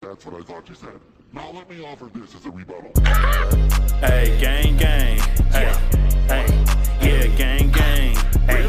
That's what I thought you said. Now let me offer this as a rebuttal. Hey, gang, gang. Hey, hey, yeah, gang, gang. Hey,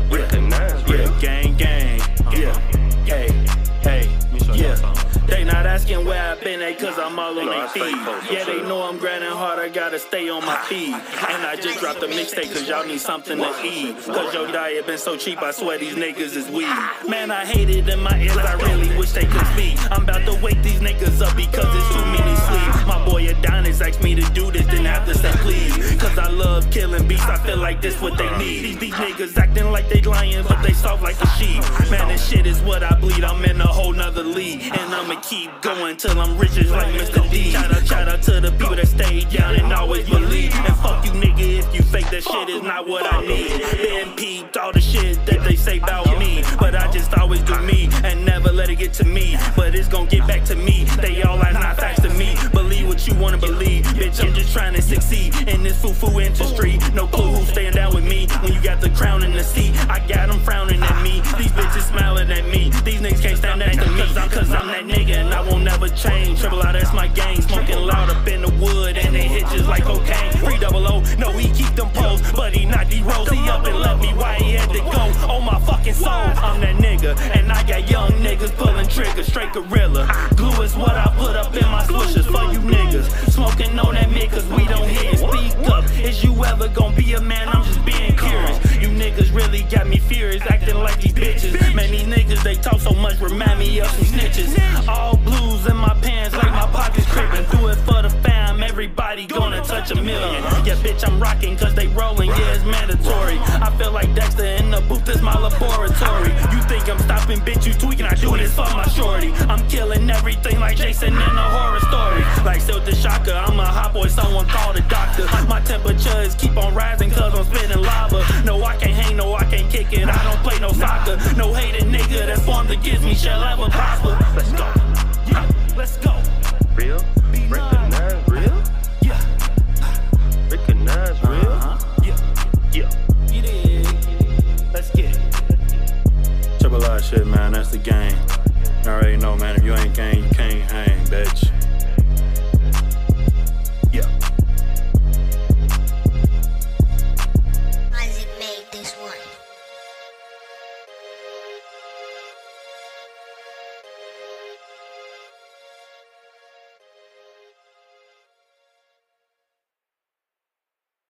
yeah, gang, gang. Yeah, hey, hey, yeah. They not asking where I've been at cause I'm all on their feet. Yeah, they know I'm grinding hard, I gotta stay on my feet. And I just dropped a mixtape cause y'all need something to eat. Cause your diet been so cheap, I swear these niggas is weak. Man, I hate it in my ears, I really wish they could speak. I'm about to wake these niggas up because it's too many sleep. My boy Adonis asked me to do this, then have to say please. Cause I love killing beats, I feel like this what they need. These niggas acting like they lying, but they soft like the sheep. Man, this shit is what I bleed, I'm in a whole nother league. And I'ma keep going till I'm rich just like Mr. D. Shout out to the people that stay down and always believe. And fuck you nigga if you fake, that shit is not what I need. Been peeped all the shit that they say about me, but I just always do me and never let it get to me. But it's gonna get back to me, they all are not facts to me. Believe what you wanna believe, bitch, I'm just trying to succeed in this foo-foo industry. No clue who's staying down with me when you got the crown in the seat. I got them frowning at me, these bitches smiling at me. These niggas can't stand next to me cause I'm that nigga and I won't never change. Triple R, that's my gang, smoking loud up in the wood and it hit just like cocaine. 300, no, he keep them poles, but he not D-Rose. He up and left me why he had to go on my fucking soul. I'm that nigga, and I got young niggas pulling triggers, straight gorilla. Glue is what I put up in my swishers for you niggas. Smoking on that mid cause we don't hear it. Speak up, is you ever gonna be a man? I'm just being curious. You niggas really got me furious, acting like these bitches. Man, these niggas, they talk so much, remind me of some snitches. All blues in my pants, like my pockets crippin'. Do it for the fam, everybody gonna touch $1 million. Yeah, bitch, I'm rocking cause they rolling, yeah, it's mandatory. I feel like Dexter in the booth, this my laboratory. You think I'm stopping, bitch, you tweaking, I do this for my shorty. I'm killing everything like Jason in a horror story. Like Silk the Shocker, I'm a hot boy, someone call the doctor. My temperature is keep on rising cause I'm spitting lava. No, I can't hang, no, I can't kick it, I don't play no soccer. No hated nigga that's formed against me shall ever prosper. Let's go, yeah, let's go. Real? Recognize real? Yeah. Recognize real? Yeah. Yeah. You dig? Let's get it. Triple R shit, man, that's the game. You already know, man, if you ain't gang, you can't hang, bitch.